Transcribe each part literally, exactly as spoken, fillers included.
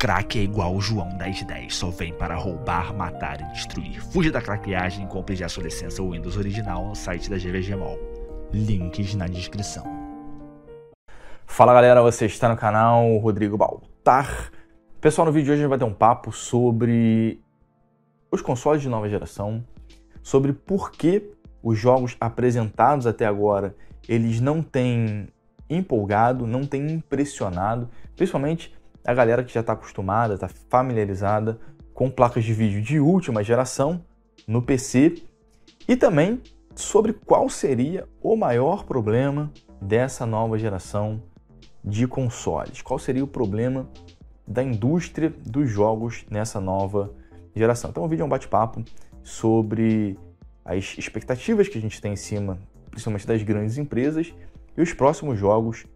craque é igual o João dez dez, só vem para roubar, matar e destruir. Fuja da craqueagem e compre já sua licença Windows original no site da G V G Mall. Links na descrição. Fala galera, você está no canal Rodrigo Baltar. Pessoal, no vídeo de hoje a gente vai ter um papo sobre os consoles de nova geração, sobre por que os jogos apresentados até agora eles não têm empolgado, não têm impressionado, principalmente a galera que já está acostumada, está familiarizada com placas de vídeo de última geração no P C, e também sobre qual seria o maior problema dessa nova geração de consoles. Qual seria o problema da indústria dos jogos nessa nova geração. Então o vídeo é um bate-papo sobre as expectativas que a gente tem em cima, principalmente das grandes empresas, e os próximos jogos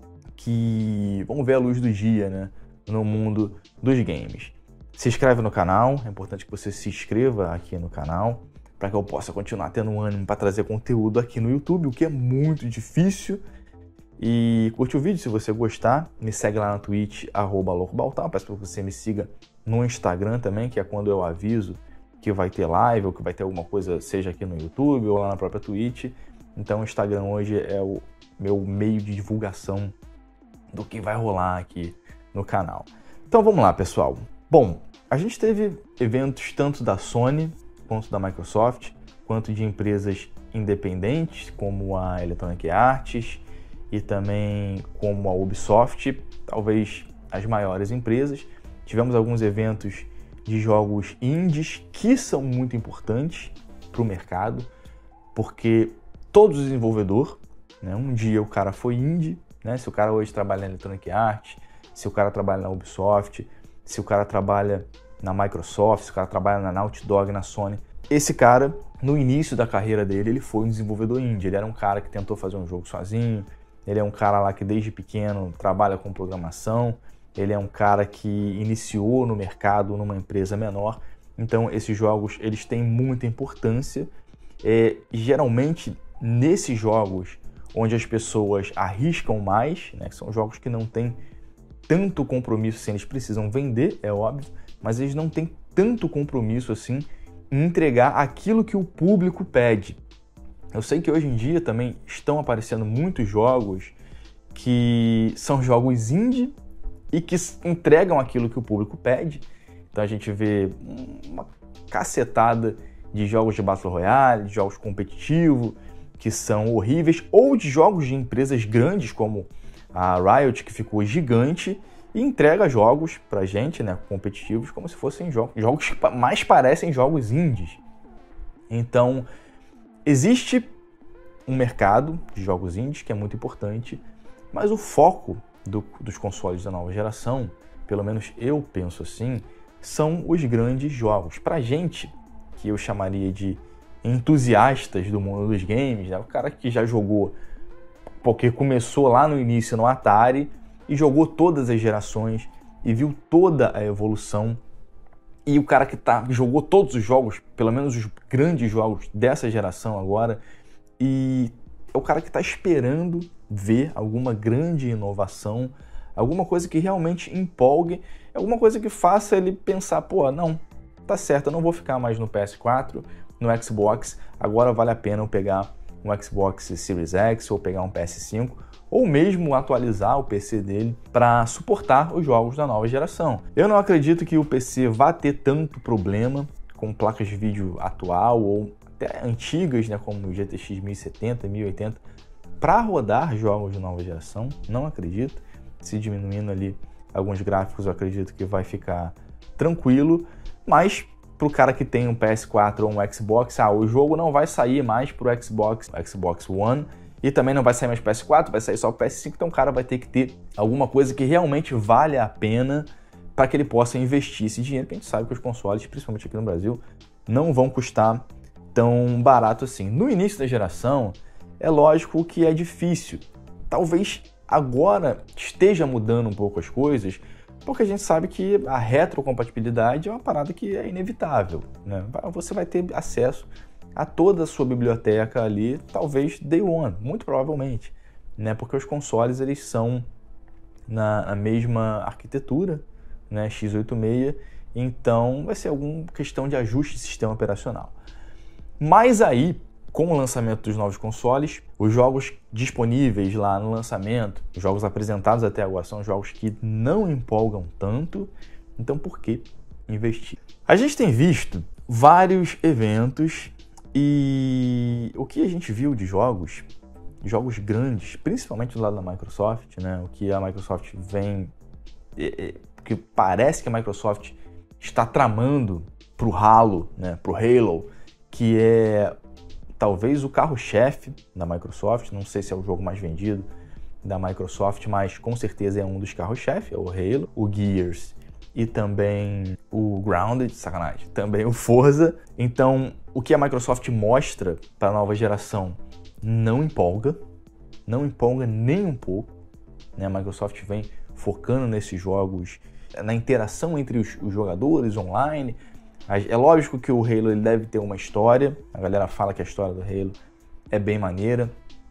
que vão ver a luz do dia, né, no mundo dos games. Se inscreve no canal, é importante que você se inscreva aqui no canal, para que eu possa continuar tendo um ânimo para trazer conteúdo aqui no YouTube, o que é muito difícil. E curte o vídeo se você gostar, me segue lá na Twitch, arroba loucobaltar, peço para que você me siga no Instagram também, que é quando eu aviso que vai ter live, ou que vai ter alguma coisa, seja aqui no YouTube ou lá na própria Twitch. Então o Instagram hoje é o meu meio de divulgação do que vai rolar aqui no canal. Então vamos lá, pessoal. Bom, a gente teve eventos tanto da Sony quanto da Microsoft, quanto de empresas independentes, como a Electronic Arts e também como a Ubisoft, talvez as maiores empresas. Tivemos alguns eventos de jogos indies que são muito importantes para o mercado, porque todo desenvolvedor, né, um dia o cara foi indie, né, se o cara hoje trabalha na Electronic Arts, se o cara trabalha na Ubisoft, se o cara trabalha na Microsoft, se o cara trabalha na Naughty Dog, na Sony, esse cara, no início da carreira dele, ele foi um desenvolvedor indie. Ele era um cara que tentou fazer um jogo sozinho, ele é um cara lá que desde pequeno trabalha com programação, ele é um cara que iniciou no mercado numa empresa menor. Então esses jogos eles têm muita importância. É, geralmente nesses jogos onde as pessoas arriscam mais, né, que são jogos que não têm tanto compromisso assim, eles precisam vender, é óbvio, mas eles não têm tanto compromisso assim em entregar aquilo que o público pede. Eu sei que hoje em dia também estão aparecendo muitos jogos que são jogos indie e que entregam aquilo que o público pede. Então a gente vê uma cacetada de jogos de Battle Royale, de jogos competitivos, que são horríveis, ou de jogos de empresas grandes como a Riot, que ficou gigante, e entrega jogos pra gente, né, competitivos, como se fossem jogos, jogos que mais parecem jogos indies. Então, existe um mercado de jogos indies que é muito importante, mas o foco do, dos consoles da nova geração, pelo menos eu penso assim, são os grandes jogos. Pra gente, que eu chamaria de entusiastas do mundo dos games, né, o cara que já jogou, porque começou lá no início no Atari e jogou todas as gerações e viu toda a evolução, e o cara que tá, jogou todos os jogos, pelo menos os grandes jogos dessa geração agora, e é o cara que está esperando ver alguma grande inovação, alguma coisa que realmente empolgue, alguma coisa que faça ele pensar, pô, não, tá certo, eu não vou ficar mais no P S quatro, no Xbox, agora vale a pena eu pegar um Xbox Series X ou pegar um P S cinco, ou mesmo atualizar o P C dele para suportar os jogos da nova geração. Eu não acredito que o P C vá ter tanto problema com placas de vídeo atual ou até antigas, né, como o G T X mil e setenta, mil e oitenta, para rodar jogos de nova geração. Não acredito. Se diminuindo ali alguns gráficos, eu acredito que vai ficar tranquilo, mas para o cara que tem um P S quatro ou um Xbox, ah, o jogo não vai sair mais para o Xbox, Xbox One, e também não vai sair mais P S quatro, vai sair só o P S cinco, então o cara vai ter que ter alguma coisa que realmente vale a pena para que ele possa investir esse dinheiro, porque a gente sabe que os consoles, principalmente aqui no Brasil, não vão custar tão barato assim. No início da geração, é lógico que é difícil. Talvez agora esteja mudando um pouco as coisas, porque a gente sabe que a retrocompatibilidade é uma parada que é inevitável, né? Você vai ter acesso a toda a sua biblioteca ali, talvez day one, muito provavelmente, né? Porque os consoles eles são na, na mesma arquitetura, né, x oitenta e seis, então vai ser alguma questão de ajuste de sistema operacional. Mas aí, com o lançamento dos novos consoles, os jogos disponíveis lá no lançamento, os jogos apresentados até agora são jogos que não empolgam tanto, então por que investir? A gente tem visto vários eventos e o que a gente viu de jogos, jogos grandes, principalmente do lado da Microsoft, né, o que a Microsoft vem, que parece que a Microsoft está tramando para o Halo, né, para o Halo, que é talvez o carro-chefe da Microsoft, não sei se é o jogo mais vendido da Microsoft, mas com certeza é um dos carros-chefe, é o Halo, o Gears e também o Grounded, sacanagem, também o Forza. Então, o que a Microsoft mostra para a nova geração não empolga, não empolga nem um pouco, né? A Microsoft vem focando nesses jogos, na interação entre os, os jogadores online. É lógico que o Halo ele deve ter uma história, a galera fala que a história do Halo é bem maneira,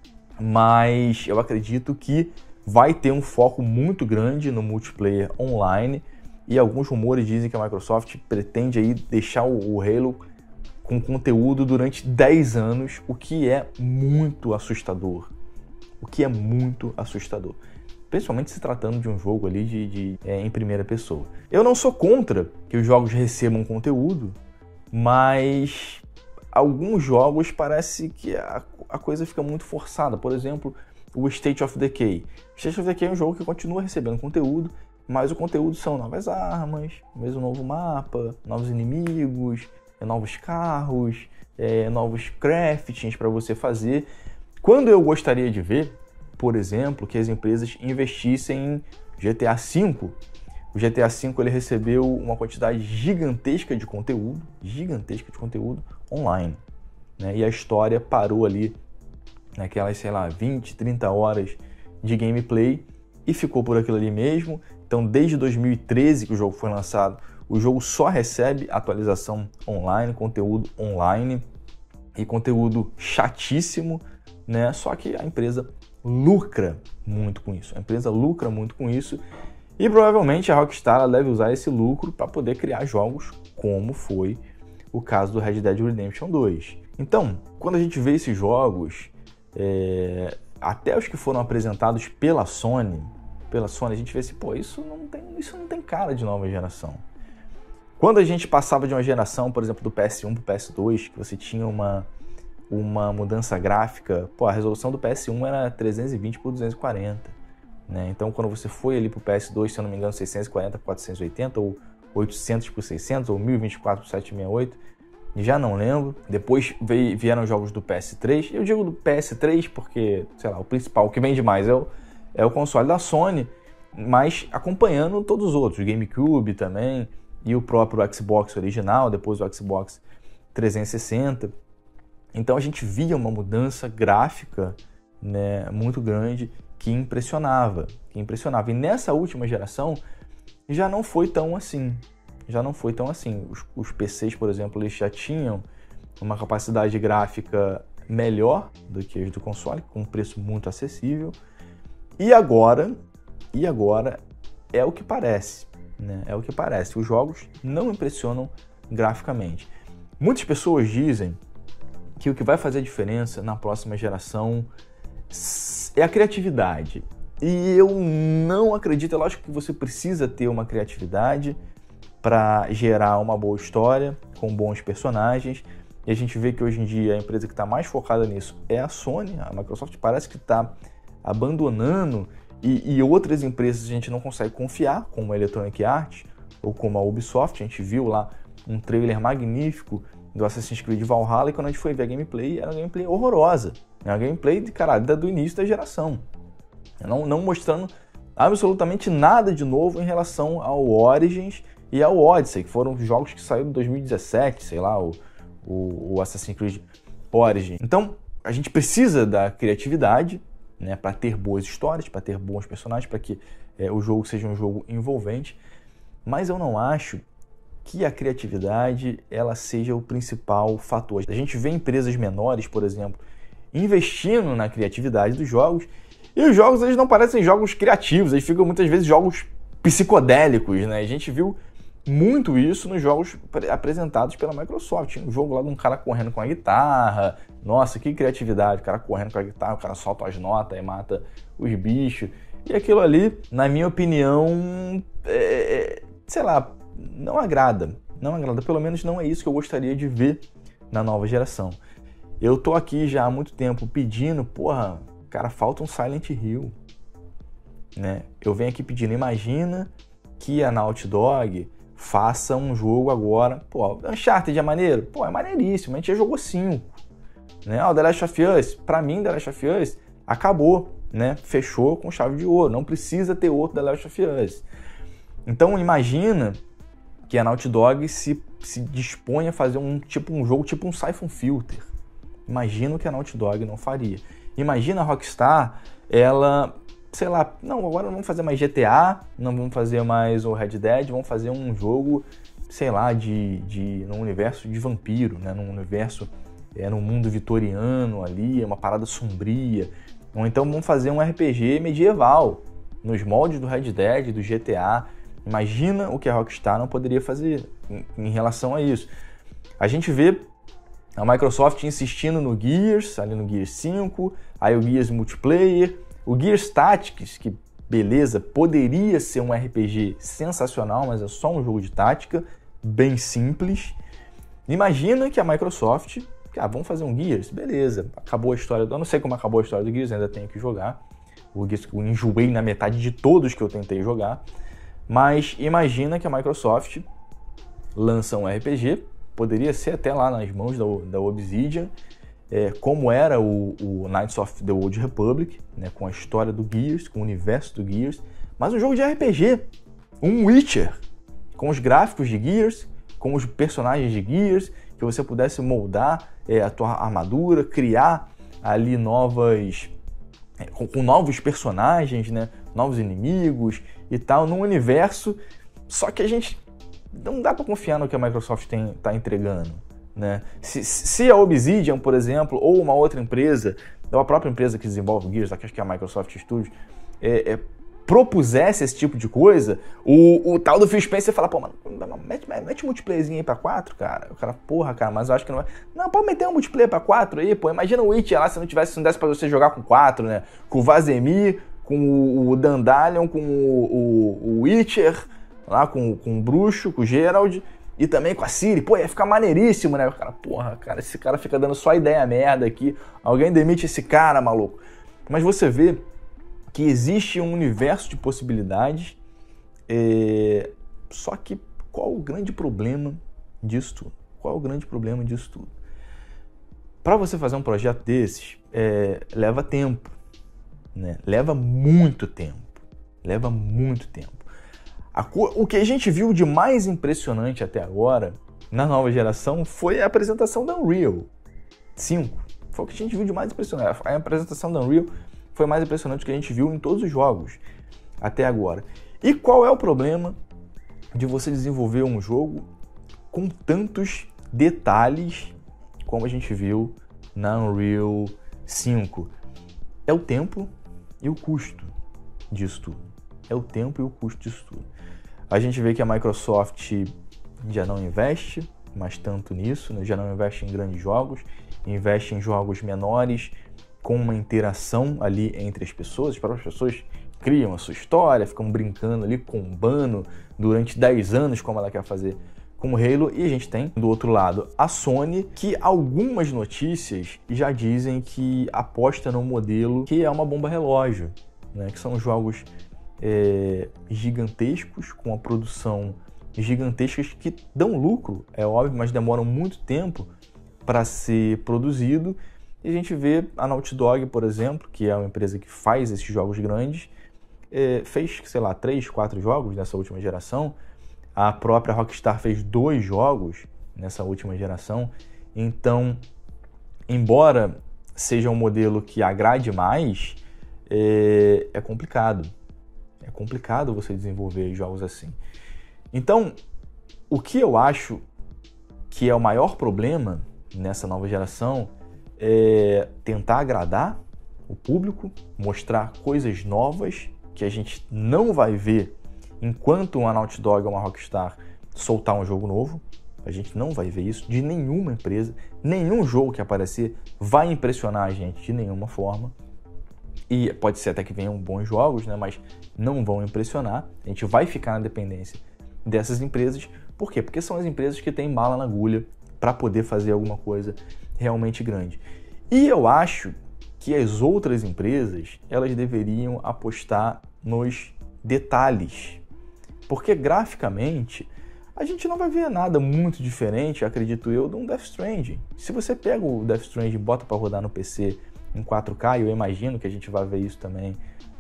mas eu acredito que vai ter um foco muito grande no multiplayer online e alguns rumores dizem que a Microsoft pretende aí deixar o Halo com conteúdo durante dez anos, o que é muito assustador, o que é muito assustador. Principalmente se tratando de um jogo ali de, de, é, em primeira pessoa. Eu não sou contra que os jogos recebam conteúdo, mas alguns jogos parece que a, a coisa fica muito forçada. Por exemplo, o State of Decay. O State of Decay é um jogo que continua recebendo conteúdo, mas o conteúdo são novas armas, mesmo novo mapa, novos inimigos, novos carros, é, novos craftings para você fazer. Quando eu gostaria de ver, por exemplo, que as empresas investissem em G T A cinco. O G T A cinco ele recebeu uma quantidade gigantesca de conteúdo, gigantesca de conteúdo online, né? E a história parou ali naquelas, sei lá, vinte, trinta horas de gameplay e ficou por aquilo ali mesmo. Então, desde dois mil e treze que o jogo foi lançado, o jogo só recebe atualização online, conteúdo online e conteúdo chatíssimo, né? Só que a empresa lucra muito com isso. A empresa lucra muito com isso e provavelmente a Rockstar deve usar esse lucro para poder criar jogos como foi o caso do Red Dead Redemption dois. Então, quando a gente vê esses jogos, é, até os que foram apresentados pela Sony, pela Sony, a gente vê assim, pô, isso não tem, isso não tem cara de nova geração. Quando a gente passava de uma geração, por exemplo, do P S um para o P S dois, que você tinha uma uma mudança gráfica, pô, a resolução do P S um era trezentos e vinte por duzentos e quarenta, né? Então, quando você foi ali pro P S dois, se eu não me engano, seiscentos e quarenta por quatrocentos e oitenta, ou oitocentos por seiscentos, ou mil e vinte e quatro por setecentos e sessenta e oito, já não lembro. Depois veio, vieram jogos do P S três, eu digo do P S três porque, sei lá, o principal, o que vende mais é o, é o console da Sony, mas acompanhando todos os outros, o GameCube também, e o próprio Xbox original, depois o Xbox trezentos e sessenta. Então a gente via uma mudança gráfica, né, muito grande que impressionava, que impressionava. E nessa última geração já não foi tão assim, já não foi tão assim. Os, os P Cs, por exemplo, eles já tinham uma capacidade gráfica melhor do que os do console, com um preço muito acessível. E agora, e agora é o que parece, né? É o que parece. Os jogos não impressionam graficamente. Muitas pessoas dizem que o que vai fazer a diferença na próxima geração é a criatividade. E eu não acredito, é lógico que você precisa ter uma criatividade para gerar uma boa história, com bons personagens. E a gente vê que hoje em dia a empresa que está mais focada nisso é a Sony. A Microsoft parece que está abandonando e, e outras empresas a gente não consegue confiar, como a Electronic Arts ou como a Ubisoft. A gente viu lá um trailer magnífico do Assassin's Creed Valhalla e quando a gente foi ver a gameplay, era uma gameplay horrorosa. É uma gameplay de, cara, do início da geração. Não, não mostrando absolutamente nada de novo em relação ao Origins e ao Odyssey, que foram jogos que saíram em dois mil e dezessete, sei lá, o, o, o Assassin's Creed Origins. Então, a gente precisa da criatividade, né, para ter boas histórias, para ter bons personagens, para que é, o jogo seja um jogo envolvente, mas eu não acho que a criatividade ela seja o principal fator. A gente vê empresas menores, por exemplo, investindo na criatividade dos jogos, e os jogos eles não parecem jogos criativos, eles ficam muitas vezes jogos psicodélicos, né? A gente viu muito isso nos jogos apresentados pela Microsoft. Tinha um jogo lá de um cara correndo com a guitarra. Nossa, que criatividade. O cara correndo com a guitarra, o cara solta as notas e mata os bichos. E aquilo ali, na minha opinião, é, sei lá, não agrada. Não agrada. Pelo menos não é isso que eu gostaria de ver na nova geração. Eu tô aqui já há muito tempo pedindo, porra, cara, falta um Silent Hill. Né? Eu venho aqui pedindo, imagina que a Naughty Dog faça um jogo agora. Pô, Uncharted é maneiro? Pô, é maneiríssimo, a gente já jogou cinco. Né? O The Last of Us, pra mim, The Last of Us acabou, né? Fechou com chave de ouro, não precisa ter outro The Last of Us. Então imagina que a Naughty Dog se, se dispõe a fazer um, tipo, um jogo tipo um Siphon Filter. Imagina o que a Naughty Dog não faria. Imagina a Rockstar, ela... sei lá, não, agora não vamos fazer mais G T A, não vamos fazer mais o Red Dead, vamos fazer um jogo, sei lá, de, de num universo de vampiro, né? Num universo, é, num mundo vitoriano ali, uma parada sombria. Ou então vamos fazer um R P G medieval, nos moldes do Red Dead, do G T A. Imagina o que a Rockstar não poderia fazer em, em relação a isso. A gente vê a Microsoft insistindo no Gears, ali no Gears cinco, aí o Gears Multiplayer, o Gears Tactics, que beleza, poderia ser um R P G sensacional, mas é só um jogo de tática, bem simples. Imagina que a Microsoft, ah, vamos fazer um Gears, beleza, acabou a história, do... eu não sei como acabou a história do Gears, ainda tenho que jogar. O Gears eu enjoei na metade de todos que eu tentei jogar, mas imagina que a Microsoft lança um R P G, poderia ser até lá nas mãos da, da Obsidian, É, como era o, o Knights of the Old Republic, né, com a história do Gears, com o universo do Gears, mas um jogo de R P G, um Witcher, com os gráficos de Gears, com os personagens de Gears, que você pudesse moldar é, a tua armadura, criar ali novas, é, com, com novos personagens, né, novos inimigos e tal, num universo, só que a gente não dá para confiar no que a Microsoft está entregando. Né? Se, se a Obsidian, por exemplo, ou uma outra empresa, ou a própria empresa que desenvolve o Gears, acho que é a Microsoft Studios, é, é, propusesse esse tipo de coisa, o, o tal do Phil Spencer fala, pô, mano, mete, mete um multiplayerzinho aí pra quatro, cara. O cara, porra, cara, mas eu acho que não vai. Não, pode meter um multiplayer pra quatro aí, pô. Imagina o Witcher lá se não tivesse, se não desse pra você jogar com quatro, né? Com o Vazemir, com o, o Dandalion, com o, o, o Witcher, lá com, com o Bruxo, com o Geralt. E também com a Ciri, pô, ia ficar maneiríssimo, né? O cara, porra, cara, esse cara fica dando só ideia merda aqui. Alguém demite esse cara, maluco. Mas você vê que existe um universo de possibilidades. É... Só que qual o grande problema disso tudo? Qual o grande problema disso tudo? Para você fazer um projeto desses, é... leva tempo, né? Leva muito tempo. Leva muito tempo. O que a gente viu de mais impressionante até agora, na nova geração, foi a apresentação da Unreal cinco. Foi o que a gente viu de mais impressionante. A apresentação da Unreal foi mais impressionante do que a gente viu em todos os jogos até agora. E qual é o problema de você desenvolver um jogo com tantos detalhes como a gente viu na Unreal cinco? É o tempo e o custo disso tudo. É o tempo e o custo disso tudo. A gente vê que a Microsoft já não investe mais tanto nisso, né? Já não investe em grandes jogos, investe em jogos menores, com uma interação ali entre as pessoas. As próprias pessoas criam a sua história, ficam brincando ali, combando durante dez anos, como ela quer fazer com o Halo. E a gente tem, do outro lado, a Sony, que algumas notícias já dizem que aposta num modelo que é uma bomba relógio, né? Que são jogos É, gigantescos, com a produção gigantescas que dão lucro, é óbvio, mas demoram muito tempo para ser produzido. E a gente vê a Naughty Dog, por exemplo, que é uma empresa que faz esses jogos grandes, é, fez, sei lá, três, quatro jogos nessa última geração. A própria Rockstar fez dois jogos nessa última geração. Então, embora seja um modelo que agrade mais, é, é complicado. É complicado você desenvolver jogos assim. Então, o que eu acho que é o maior problema nessa nova geração é tentar agradar o público, mostrar coisas novas que a gente não vai ver enquanto uma Naughty Dog ou uma Rockstar soltar um jogo novo. A gente não vai ver isso de nenhuma empresa. Nenhum jogo que aparecer vai impressionar a gente de nenhuma forma. E pode ser até que venham bons jogos, né? Mas não vão impressionar. A gente vai ficar na dependência dessas empresas. Por quê? Porque são as empresas que têm bala na agulha para poder fazer alguma coisa realmente grande. E eu acho que as outras empresas, elas deveriam apostar nos detalhes. Porque graficamente, a gente não vai ver nada muito diferente, acredito eu, de um Death Stranding. Se você pega o Death Stranding e bota para rodar no P C em quatro K, eu imagino que a gente vai ver isso também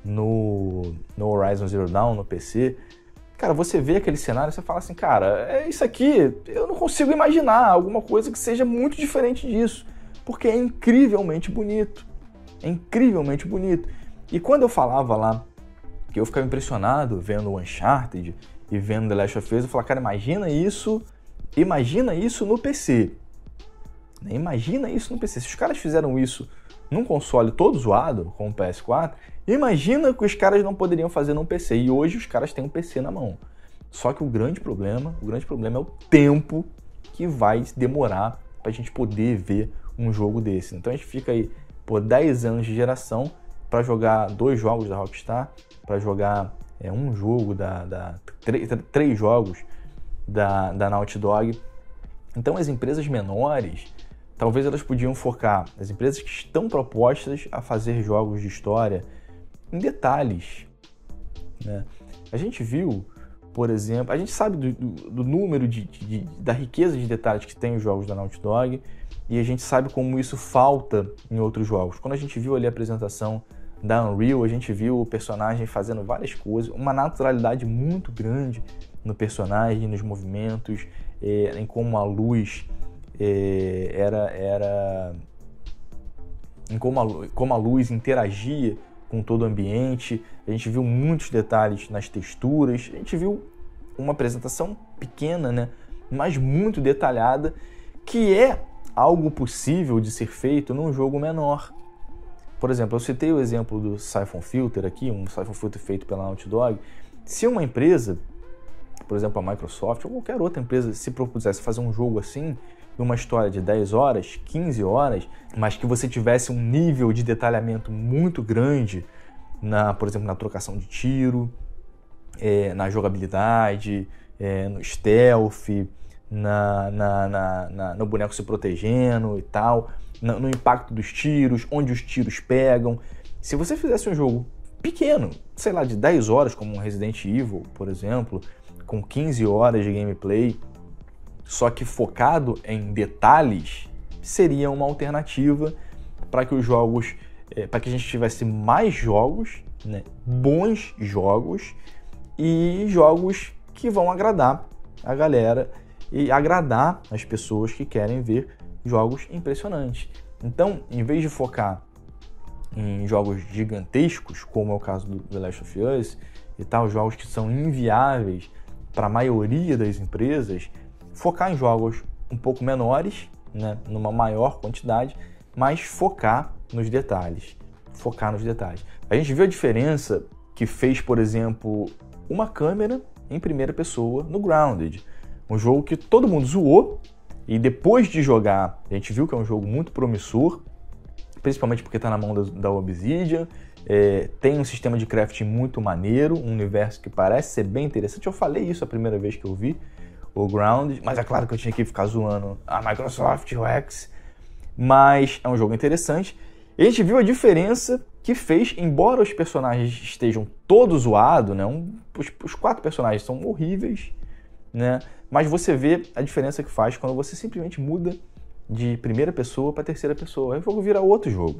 no, no Horizon Zero Dawn, no P C. Cara, você vê aquele cenário e você fala assim, cara, é isso aqui, eu não consigo imaginar alguma coisa que seja muito diferente disso, porque é incrivelmente bonito. É incrivelmente bonito. E quando eu falava lá que eu ficava impressionado vendo o Uncharted e vendo The Last of Us, eu falava, cara, imagina isso, imagina isso no P C. Imagina isso no P C. Se os caras fizeram isso num console todo zoado, como o P S quatro, imagina que os caras não poderiam fazer num P C. E hoje os caras têm um P C na mão. Só que o grande problema, o grande problema é o tempo que vai demorar pra gente poder ver um jogo desse. Então a gente fica aí por dez anos de geração para jogar dois jogos da Rockstar, para jogar é, um jogo, da, da três, três jogos da, da Naughty Dog. Então as empresas menores, talvez elas podiam focar, as empresas que estão propostas a fazer jogos de história, em detalhes. Né? A gente viu, por exemplo, a gente sabe do, do, do número, de, de, da riqueza de detalhes que tem os jogos da Naughty Dog, e a gente sabe como isso falta em outros jogos. Quando a gente viu ali a apresentação da Unreal, a gente viu o personagem fazendo várias coisas, uma naturalidade muito grande no personagem, nos movimentos, é, em como a luz é, era, era em como a, como a luz interagia com todo o ambiente. A gente viu muitos detalhes nas texturas, a gente viu uma apresentação pequena, né, mas muito detalhada, que é algo possível de ser feito num jogo menor. Por exemplo, eu citei o exemplo do Siphon Filter aqui, um Siphon Filter feito pela Naughty Dog. Se uma empresa, por exemplo a Microsoft ou qualquer outra empresa, se propusesse fazer um jogo assim, uma história de dez horas, quinze horas, mas que você tivesse um nível de detalhamento muito grande, na, por exemplo, na trocação de tiro, é, na jogabilidade, é, no stealth, na, na, na, na, no boneco se protegendo e tal, no, no impacto dos tiros, onde os tiros pegam. Se você fizesse um jogo pequeno, sei lá, de dez horas, como um Resident Evil, por exemplo, com quinze horas de gameplay, só que focado em detalhes, seria uma alternativa para que os jogos, é, para que a gente tivesse mais jogos, né, bons jogos e jogos que vão agradar a galera e agradar as pessoas que querem ver jogos impressionantes. Então, em vez de focar em jogos gigantescos, como é o caso do The Last of Us e tal, jogos que são inviáveis para a maioria das empresas, focar em jogos um pouco menores, né, numa maior quantidade, mas focar nos detalhes. Focar nos detalhes. A gente viu a diferença que fez, por exemplo, uma câmera em primeira pessoa no Grounded. Um jogo que todo mundo zoou, e depois de jogar, a gente viu que é um jogo muito promissor, principalmente porque está na mão da, da Obsidian, é, tem um sistema de crafting muito maneiro, um universo que parece ser bem interessante. Eu falei isso a primeira vez que eu vi o Grounded, mas é claro que eu tinha que ficar zoando a Microsoft, o X, mas é um jogo interessante. E a gente viu a diferença que fez, embora os personagens estejam todos zoados, né? Um, os, os quatro personagens são horríveis, né? Mas você vê a diferença que faz quando você simplesmente muda de primeira pessoa para terceira pessoa. Aí o jogo vira outro jogo.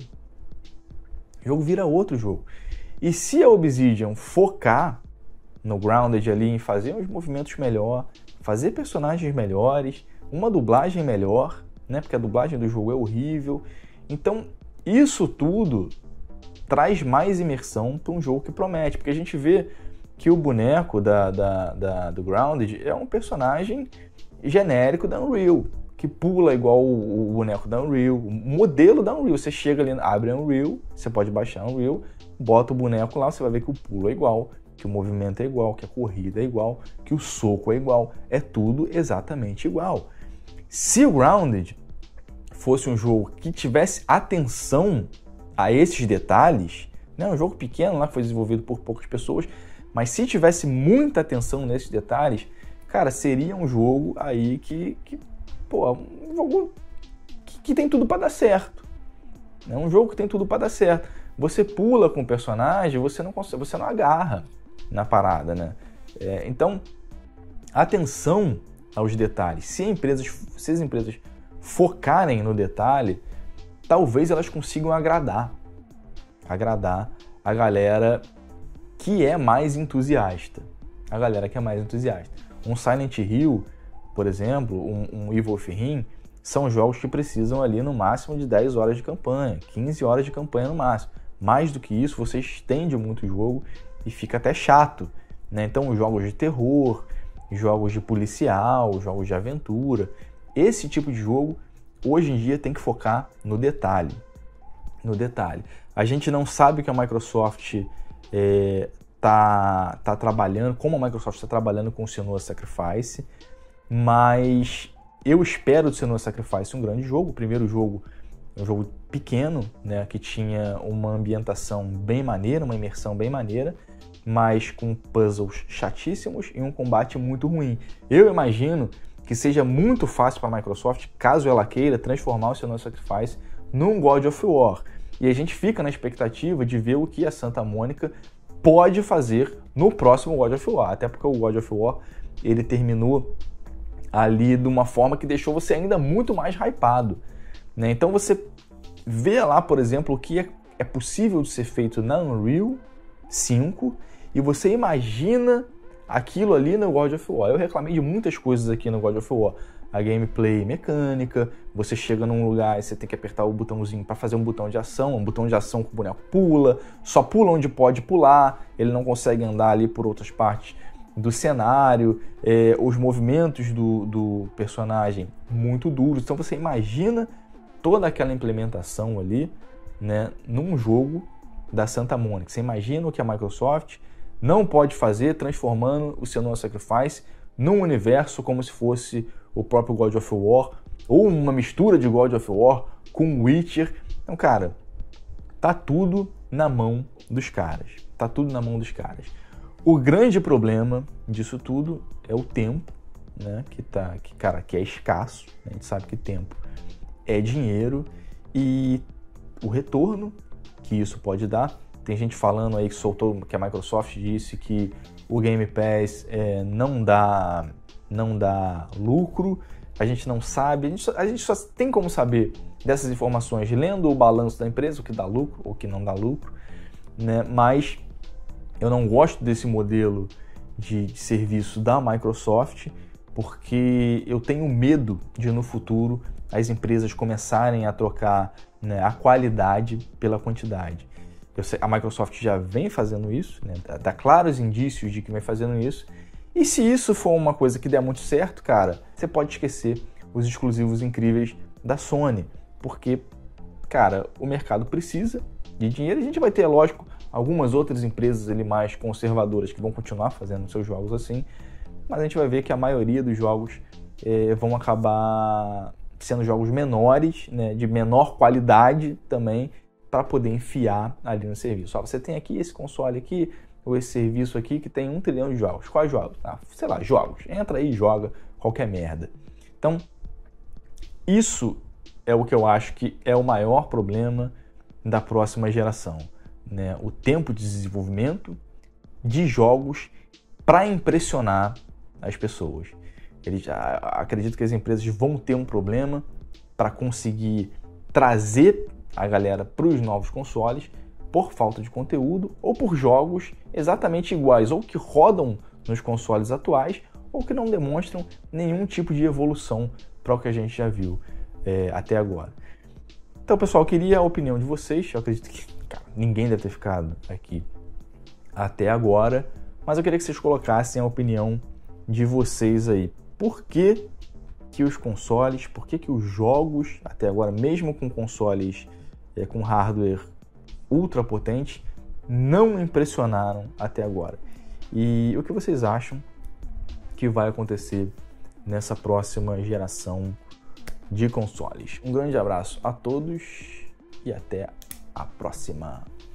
O jogo vira outro jogo. E se a Obsidian focar no Grounded ali em fazer uns movimentos melhor, fazer personagens melhores, uma dublagem melhor, né? Porque a dublagem do jogo é horrível. Então, isso tudo traz mais imersão para um jogo que promete. Porque a gente vê que o boneco da, da, da, do Grounded é um personagem genérico da Unreal, que pula igual o, o boneco da Unreal, o modelo da Unreal. Você chega ali, abre a Unreal, você pode baixar a Unreal, bota o boneco lá, você vai ver que o pulo é igual que o movimento é igual, que a corrida é igual, que o soco é igual, é tudo exatamente igual. Se o Grounded fosse um jogo que tivesse atenção a esses detalhes, né, um jogo pequeno lá que foi desenvolvido por poucas pessoas, mas se tivesse muita atenção nesses detalhes, cara, seria um jogo aí que, que pô, um jogo que, que tem tudo para dar certo. É um jogo que tem tudo para dar certo. Você pula com o personagem, você não consegue, você não agarra na parada, né? É, então, atenção aos detalhes. Se, empresas, se as empresas focarem no detalhe, talvez elas consigam agradar, agradar a galera que é mais entusiasta. A galera que é mais entusiasta. Um Silent Hill, por exemplo, um, um Evil Within, são jogos que precisam ali no máximo de dez horas de campanha, quinze horas de campanha no máximo. Mais do que isso, você estende muito o jogo e fica até chato, né? Então, jogos de terror, jogos de policial, jogos de aventura, esse tipo de jogo, hoje em dia, tem que focar no detalhe. No detalhe. A gente não sabe que a Microsoft é, tá, tá trabalhando, como a Microsoft está trabalhando com o Senua's Sacrifice, mas eu espero do Senua's Sacrifice um grande jogo. O primeiro jogo é um jogo pequeno, né, que tinha uma ambientação bem maneira, uma imersão bem maneira, mas com puzzles chatíssimos e um combate muito ruim. Eu imagino que seja muito fácil para a Microsoft, caso ela queira, transformar o Senua's Sacrifice num God of War. E a gente fica na expectativa de ver o que a Santa Mônica pode fazer no próximo God of War, até porque o God of War ele terminou ali de uma forma que deixou você ainda muito mais hypado, né? Então você vê lá, por exemplo, o que é, é possível de ser feito na Unreal cinco e você imagina aquilo ali no God of War. Eu reclamei de muitas coisas aqui no God of War. A gameplay mecânica, você chega num lugar e você tem que apertar o botãozinho para fazer um botão de ação, um botão de ação que o boneco pula, só pula onde pode pular, ele não consegue andar ali por outras partes do cenário, é, os movimentos do, do personagem muito duros. Então você imagina toda aquela implementação ali, né, num jogo da Santa Mônica. Você imagina o que a Microsoft não pode fazer transformando o Senua's Sacrifice num universo como se fosse o próprio God of War ou uma mistura de God of War com Witcher. Então, cara, tá tudo na mão dos caras. Tá tudo na mão dos caras. O grande problema disso tudo é o tempo, né? Que tá, que, cara, que é escasso. A gente sabe que tempo é dinheiro e o retorno que isso pode dar. Tem gente falando aí que soltou, que a Microsoft disse que o Game Pass é, não dá, não dá lucro. A gente não sabe, a gente, só, a gente só tem como saber dessas informações lendo o balanço da empresa, o que dá lucro ou o que não dá lucro, né? Mas eu não gosto desse modelo de, de serviço da Microsoft, porque eu tenho medo de no futuro as empresas começarem a trocar, né, a qualidade pela quantidade. Eu sei, a Microsoft já vem fazendo isso, né, dá claros indícios de que vem fazendo isso, e se isso for uma coisa que der muito certo, cara, você pode esquecer os exclusivos incríveis da Sony, porque, cara, o mercado precisa de dinheiro. A gente vai ter, lógico, algumas outras empresas ali mais conservadoras que vão continuar fazendo seus jogos assim, mas a gente vai ver que a maioria dos jogos é, vão acabar sendo jogos menores, né, de menor qualidade também, para poder enfiar ali no serviço. Ó, você tem aqui esse console aqui, ou esse serviço aqui que tem um trilhão de jogos. Quais jogos? Ah, sei lá, jogos. Entra aí e joga qualquer merda. Então, isso é o que eu acho que é o maior problema da próxima geração, né? O tempo de desenvolvimento de jogos para impressionar as pessoas. Eles, acredito que as empresas vão ter um problema para conseguir trazer a galera para os novos consoles por falta de conteúdo ou por jogos exatamente iguais, ou que rodam nos consoles atuais ou que não demonstram nenhum tipo de evolução para o que a gente já viu é, até agora. Então, pessoal, eu queria a opinião de vocês. Eu acredito que, cara, ninguém deve ter ficado aqui até agora, mas eu queria que vocês colocassem a opinião de vocês aí. Por que que os consoles, por que que os jogos, até agora, mesmo com consoles é, com hardware ultra potente, não impressionaram até agora? E o que vocês acham que vai acontecer nessa próxima geração de consoles. Um grande abraço a todos e até a próxima.